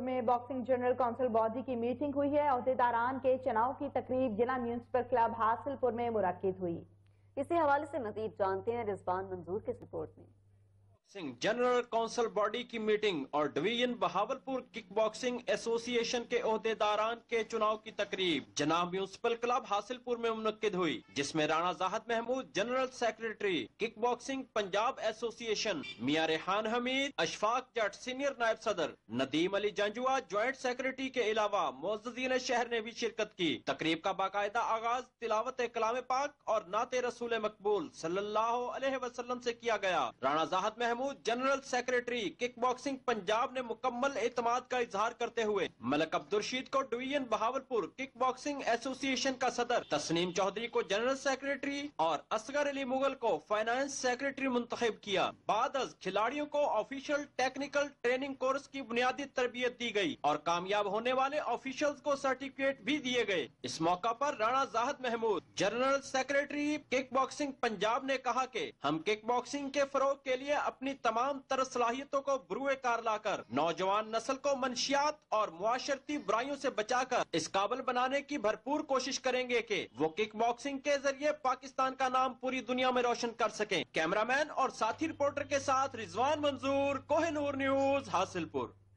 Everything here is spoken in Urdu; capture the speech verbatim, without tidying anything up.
بہاولپور میں باکسنگ جنرل کونسل باڈی کی میٹنگ ہوئی ہے۔ عہدیداران کے چناؤ کی تقریب ضلع میونسپل کلب حاصلپور میں منعقد ہوئی۔ اسی حوالے سے مزید جانتے ہیں رضوان منظور کی رپورٹ میں۔ جنرل کونسل باڈی کی میٹنگ اور division Bahawalpur kick boxing association کے عہدیداران کے چناؤ کی تقریب جناب میونسپل کلب حاصلپور میں منعقد ہوئی، جس میں Rana Zahid Mahmood general secretary kick boxing Punjab association, Mian Rehan Hameed, Ashfaq Jat senior نائب صدر، ندیم علی جنجوا جوائنٹ سیکریٹری کے علاوہ معززین شہر نے بھی شرکت کی۔ تقریب کا باقاعدہ آغاز تلاوت کلام پاک اور نعت رسول مقبول صلی اللہ علیہ وسلم سے کیا گیا۔ Rana Zahid Mahmood general secretary kick boxing Punjab نے مکمل اعتماد کا اظہار کرتے ہوئے ملک عبدالرشید کو ڈویژن بہاولپور کک باکسنگ ایسوسی ایشن کا صدر، تسنیم چودھری کو جنرل سیکریٹری اور اصغر علی مغل کو فائنانس سیکریٹری منتخب کیا۔ بعد از کھلاڑیوں کو آفیشل ٹیکنیکل ٹریننگ کورس کی بنیادی تربیت دی گئی اور کامیاب ہونے والے آفیشلز کو سرٹیفکیٹ بھی دیے گئے۔ اس موقع پر Rana Zahid Mahmood general secretary kick boxing Punjab نے کہا کہ ہم کک باکسنگ کے فروغ کے لیے اپنی تمام تر صلاحیتوں کو بروئے کار لا کر نوجوان نسل کو منشیات اور معاشرتی برائیوں سے بچا کر اس قابل بنانے کی بھرپور کوشش کریں گے کہ وہ کک باکسنگ کے ذریعے پاکستان کا نام پوری دنیا میں روشن کر سکیں۔ کیمرہ مین اور ساتھی رپورٹر کے ساتھ رضوان منظور، کوہ نور نیوز، حاصلپور۔